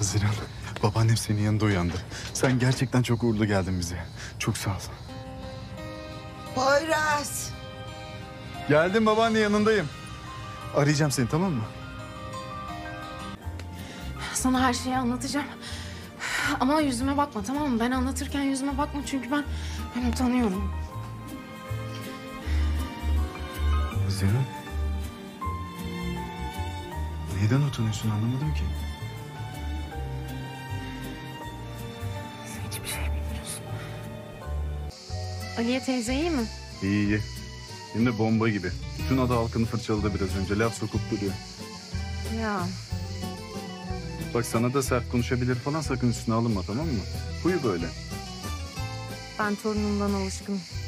Haziran, babaannem senin yanında uyandı. Sen gerçekten çok uğurlu geldin bize. Çok sağ ol. Poyraz. Geldim babaanne, yanındayım. Arayacağım seni, tamam mı? Sana her şeyi anlatacağım. Ama yüzüme bakma, tamam mı? Ben anlatırken yüzüme bakma çünkü ben utanıyorum. Haziran. Neyden utanıyorsun, anlamadım ki. Sen hiçbir şey bilmiyorsun. Aliye teyze iyi mi? İyi iyi. Hem de bomba gibi. Bütün ada halkını fırçaladı biraz önce. Laf sokup duruyor. Ya Bak sana da sert konuşabilir falan, sakın üstüne alınma, tamam mı? Huyu böyle. ben torunumdan alışkınım.